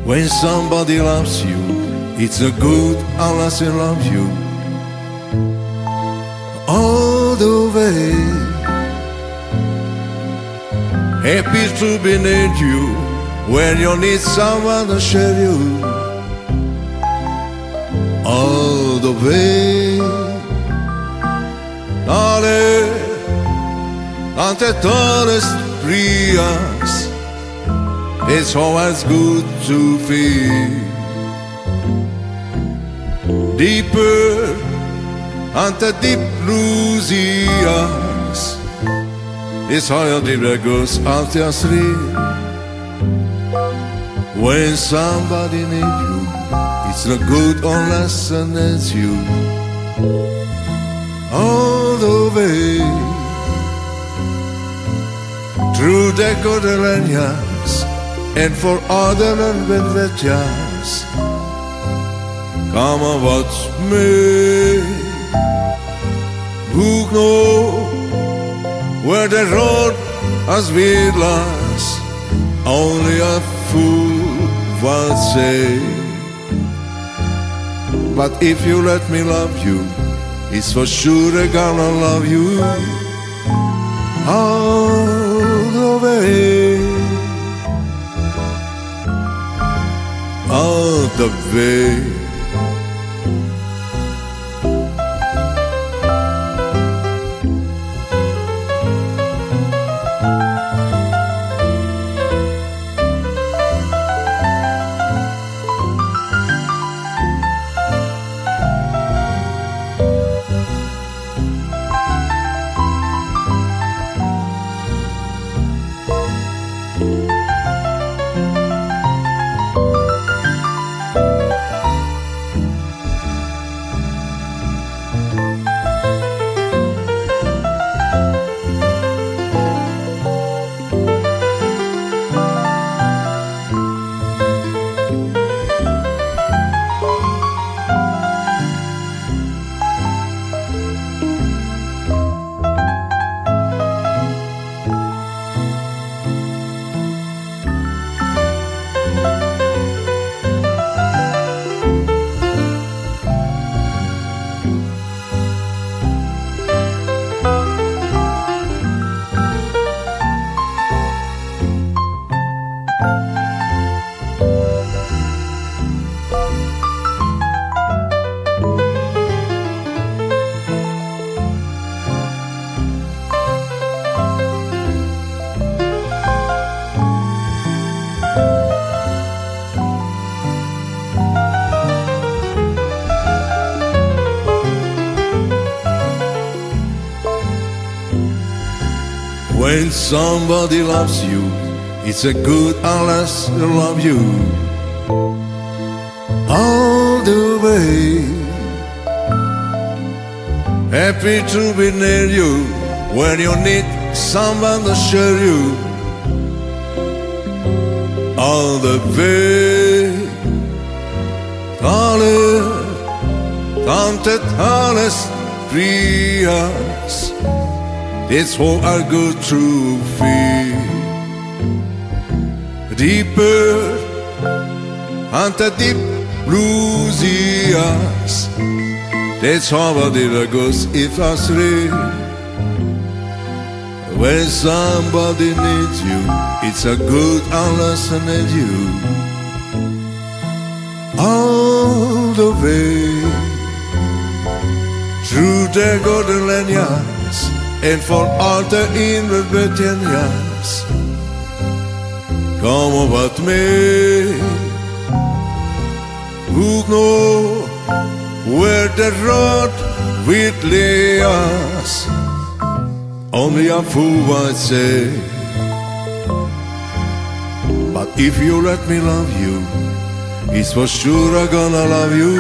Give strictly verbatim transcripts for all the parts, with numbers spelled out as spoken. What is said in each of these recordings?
When somebody loves you, it's a good unless they love you all the way. Happy to be near you when you need someone to share you all the way. Darling, ante todas frias, it's always good to feel deeper ante deep blue seas. It's higher deep that goes out your sleep. When somebody needs you, it's not good unless and it's you all the way. Through the Cordilleras and for other adventures, come and watch me. Who knows where the road has been lost? Only a fool will say. But if you let me love you, it's for sure I'm gonna love you all the way, all the way. When somebody loves you, it's a good unless they love you all the way. Happy to be near you when you need someone to share you all the way. Darling, tante tales frias, it's what I go through feel deeper ante deep blue seas. That's how I did I goes if I sleep. When somebody needs you, it's a good unless I need you all the way. Through the golden lanyards and for all the inhabitants, come about me. Who know where the road will lead us? Only a fool might say. But if you let me love you, it's for sure I'm gonna love you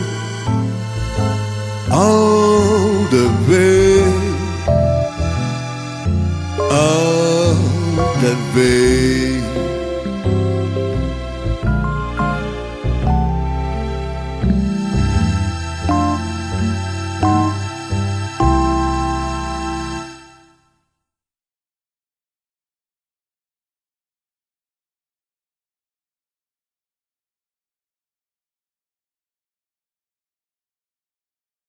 all the way, all the way.